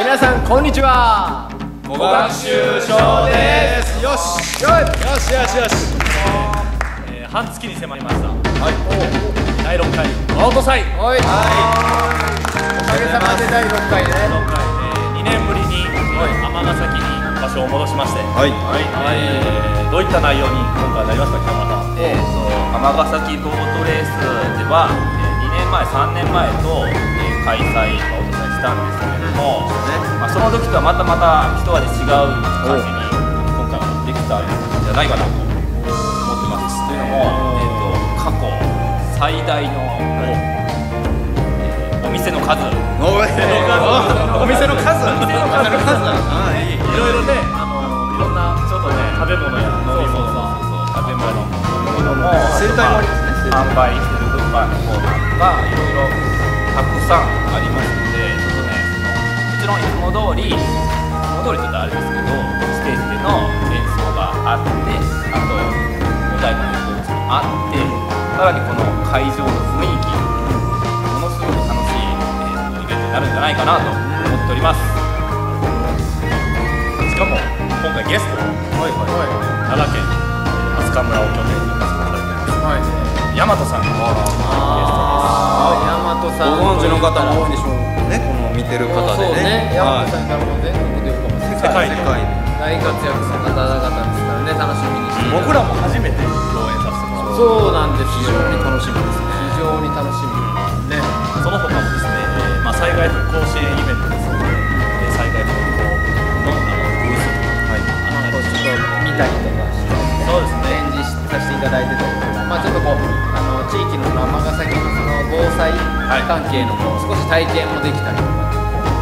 皆さんこんにちは。 語学習小です。よしよしよしよし。 半月に迫りました。はい。第6回アウトサイ。 はい。おかげさまで第6回ね。 2年ぶりに尼崎に場所を戻しまして。はい。どういった内容に今回なりますか、北村さん。 尼崎ボートレースでは2年前、3年前と開催アウトサイしたんですけれども、その時とはまた一味違う感じに今回はできたんじゃないかなと思ってます。というのも、過去最大のお店の数、 お店の数、いろいろね、いろんなちょっとね、食べ物や飲み物、食べ物も生態もありますね。 販売してる物販のコーナーがいろいろたくさんありますので、ちょっとね、もちろんいつも通りちょっとあれですけど、ステージでの演奏があって、あとお太鼓の演奏もあって、さらにこの会場の雰囲気、ものすごく楽しいイベントになるんじゃないかなと思っております。 しかも今回ゲスト、奈良県明日香村を拠点に活動されています、大和さんがゲストです。 大和さん、 ご存知の方も多いでしょうね、この見てる方でね。 大和さんからも全国で世界で大活躍する方々ですからね、楽しみにして僕らも初めて共演させてもらう。 そうなんですよ。 非常に楽しみですね。 非常に楽しみね。 その他もですね、災害復興支援イベントですので、災害復興のブースとか、 ちょっと見たりとかして、 そうですね、 展示させていただいてたりとか、ちょっとこう地域の尼崎のその防災関係の少し体験もできたりとか、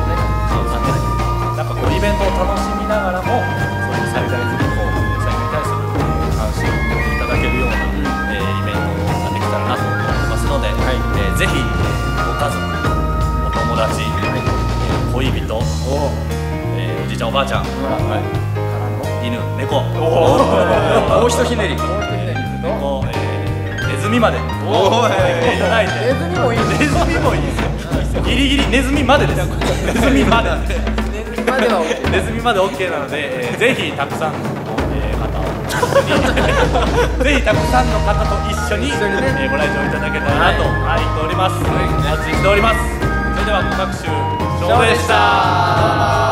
なんかこうイベントを楽しみながらも、そういう災害復興、災害に対する関心を持っていただけるような、イベントができたらなと思いますので、ぜひご家族、お友達、恋人、おじいちゃんおばあちゃん、犬、猫、 もうひとひねり。 猫、ネズミまでいただいて、 ネズミもいいネズミもいいですよ。ギリギリネズミまでです。ネズミまで。ネズミまで OK なので、ぜひたくさんの方をぜひたくさんの方と一緒にご来場いただけたらなと言っております。お待ちしております。それでは語学習小でした。